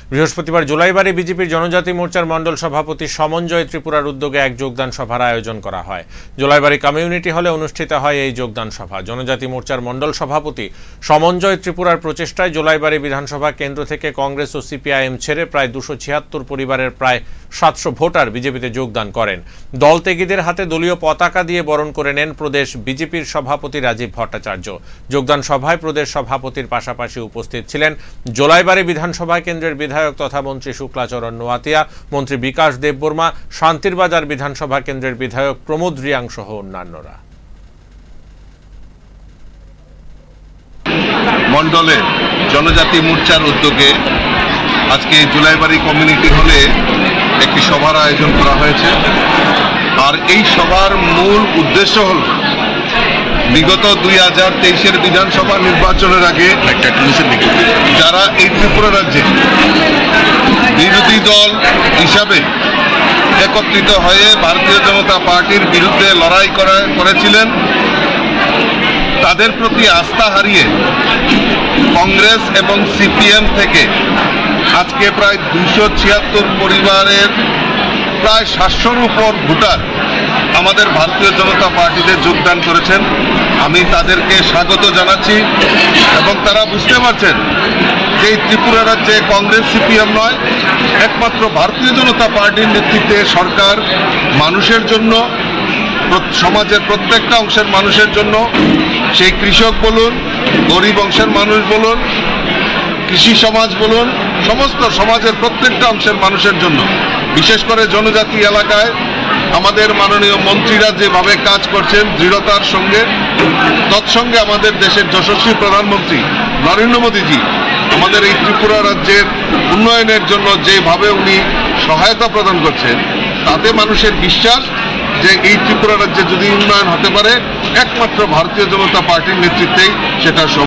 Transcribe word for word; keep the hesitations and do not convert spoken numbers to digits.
বৃহস্পতিবার জোলাইবাড়ী বিজেপির জনজাতি মোর্চার মণ্ডল সভাপতি সমঞ্জয় ত্রিপুরার উদ্যোগে এক যোগদান সভার আয়োজন করা হয়। জোলাইবাড়ী কমিউনিটি হলে অনুষ্ঠিত হয় এই যোগদান সভা। জনজাতি মোর্চার মণ্ডল সভাপতি সমঞ্জয় ত্রিপুরার প্রচেষ্টায় জোলাইবাড়ী বিধানসভা কেন্দ্র থেকে কংগ্রেস ও সিপিআইএম ছেড়ে প্রায় দুশো ছিয়াত্তর পরিবারের প্রায় সাতশো ভোটার বিজেপিতে যোগদান করেন। দল ত্যাগীদের হাতে দলীয় পতাকা দিয়ে বরণ করে নেন প্রদেশ বিজেপির সভাপতি রাজীব ভট্টাচার্য। যোগদান সভায় প্রদেশ সভাপতির পাশাপাশি উপস্থিত ছিলেন জোলাইবাড়ী বিধানসভা কেন্দ্রের বিধায়ক তথা মন্ত্রী শুক্লাচরণ নোয়াতিয়া, মন্ত্রী বিকাশ দেববর্মা, শান্তিরবাজার বিধানসভা কেন্দ্রের বিধায়ক প্রমোদ রিয়াং সহ অন্যান্যরা। মণ্ডলে জনজাতি মোর্চার উদ্যোগে আজকে জোলাইবাড়ী কমিউনিটি হলে একটি সভার আয়োজন করা হয়েছে। আর এই সভার মূল উদ্দেশ্য হল বিগত দুই হাজার তেইশের বিধানসভা নির্বাচনের আগে যারা এই ত্রিপুরা রাজ্যে বিরোধী দল হিসাবে একত্রিত হয়ে ভারতীয় জনতা পার্টির বিরুদ্ধে লড়াই করেছিলেন, তাদের প্রতি আস্থা হারিয়ে কংগ্রেস এবং সিপিএম থেকে আজকে প্রায় দুইশো ছিয়াত্তর পরিবারের প্রায় সাতশোর উপর ভোটার আমাদের ভারতীয় জনতা পার্টিতে যোগদান করেছেন। আমি তাদেরকে স্বাগত জানাচ্ছি এবং তারা বুঝতে পারছেন যে এই ত্রিপুরা রাজ্যে কংগ্রেস সিপিএম নয়, একমাত্র ভারতীয় জনতা পার্টির নেতৃত্বে সরকার মানুষের জন্য, সমাজের প্রত্যেকটা অংশের মানুষের জন্য, সেই কৃষক বলুন, গরিব অংশের মানুষ বলুন, কৃষি সমাজ বলুন, সমস্ত সমাজের প্রত্যেকটা অংশের মানুষের জন্য, বিশেষ করে জনজাতি এলাকায় আমাদের মাননীয় মন্ত্রীরা যেভাবে কাজ করছেন দৃঢ়তার সঙ্গে, তৎসঙ্গে আমাদের দেশের যশস্বী প্রধানমন্ত্রী নরেন্দ্র মোদীজি আমাদের এই ত্রিপুরা রাজ্যের উন্নয়নের জন্য যেভাবে উনি সহায়তা প্রদান করছেন, তাতে মানুষের বিশ্বাস যে এই ত্রিপুরা রাজ্যে যদি উন্নয়ন হতে পারে একমাত্র ভারতীয় জনতা পার্টির নেতৃত্বেই সেটা